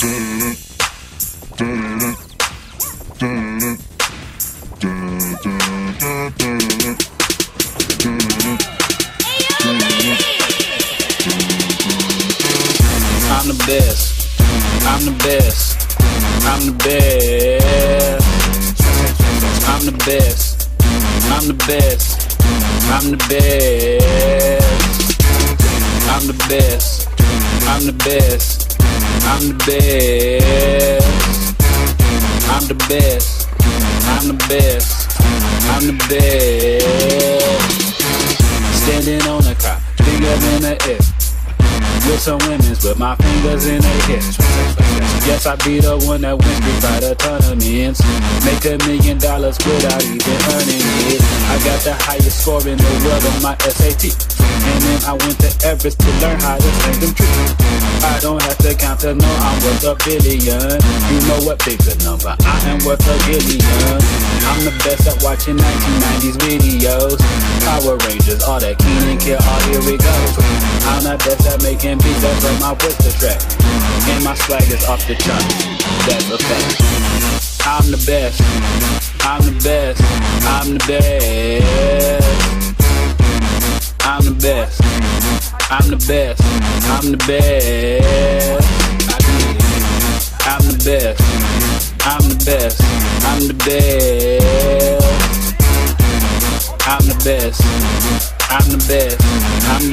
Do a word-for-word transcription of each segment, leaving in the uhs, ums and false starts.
I'm the best. I'm the best. I'm the best. I'm the best. I'm the best. I'm the best. I'm the best. I'm the best. I'm the best. I'm the best. I'm the best. I'm the best. Standing on a cop, bigger than a F. With some women's, but my fingers in their hips. Yes, I be the one that wins Street Fighter tournaments. Make a million dollars without even earning it. I got the highest score in the world on my S A T. And then I went to Everest to learn how to sing them trees. I don't have to count to know I'm worth a billion. You know what bigger number? I am worth a billion. I'm the best at watching nineteen nineties videos. Power Rangers, all that Keen and Kill, all here we go. I'm the best at making beats, that's what my voice to track. And my swag is off the charts, that's a fact. I'm the best, I'm the best, I'm the best. I'm the best, I'm the best, I'm the best. I did it. I'm the best, I'm the best, I'm the best. I'm the best, I'm the best, I'm the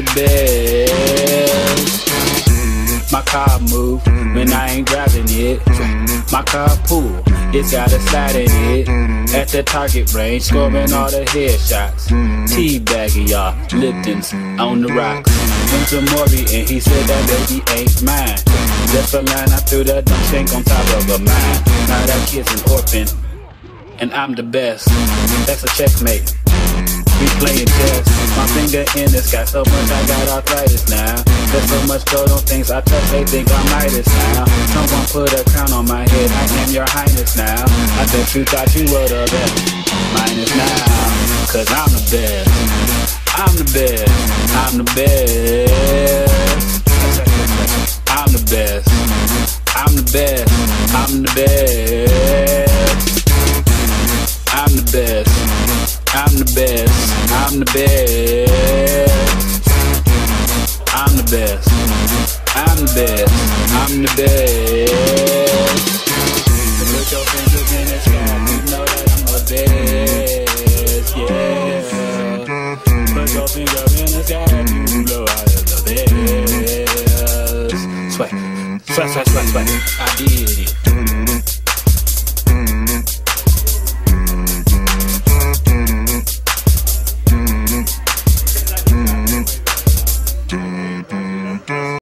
best. My car move when I ain't driving it. My car pool, it's got a slide in it. At the target range, scoring all the headshots. Teabagging y'all, Lipton's on the rocks. Went to Maury and he said that baby ain't mine. Just a line, I threw the dump shank on top of a mine. Now that kid's an orphan, and I'm the best. That's a checkmate. We playing chess. My finger in the sky so much I got arthritis now. There's so much gold on things I touch, they think I'm Midas now. Someone put a crown on my head, I am your highness now. I bet you thought you were the best. Mine is now, cause I'm the best. I'm the best. I'm the best. I'm the best. I'm the best. I'm the best. I'm the best. I'm the best, I'm the best. I'm the best, I'm the best, I'm the best. Put your fingers in the sky, you know that I'm the best, yeah. Put your fingers in the sky, you know I am the best. Swag, swag, swag, swag, swag, I did it.